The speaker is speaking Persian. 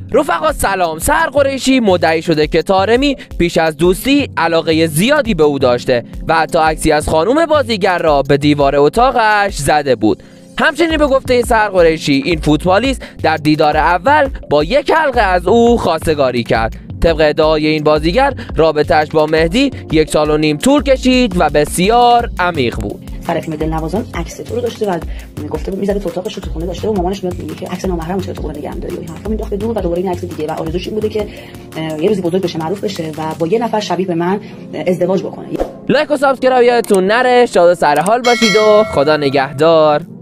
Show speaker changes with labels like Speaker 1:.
Speaker 1: رفقا سلام. سحر قریشی مدعی شده که طارمی پیش از دوستی علاقه زیادی به او داشته و حتی عکسی از خانم بازیگر را به دیوار اتاقش زده بود. همچنین به گفته سحر قریشی این فوتبالیست در دیدار اول با یک حلقه از او خواستگاری کرد. طبق ادعای این بازیگر رابطه‌اش با مهدی 1.5 سال طول کشید و بسیار عمیق بود.
Speaker 2: فرح فیلم دلنوازان عکس تو رو داشته و گفته بود میذاره تو اتاقش رو تو خونه داشته و مامانش میاد میگه که عکس نامحرم چرا تو خونه نگه داری و این حرفا مینداخته دور و دوباره این عکس دیگه و آرزوش این بوده که یه روزی بزرگ بشه معروف بشه و با یه نفر شبیه به من ازدواج بکنه.
Speaker 1: لایک و سابسکرایب یادتون نره. شاد و سر حال باشید و خدا نگهدار.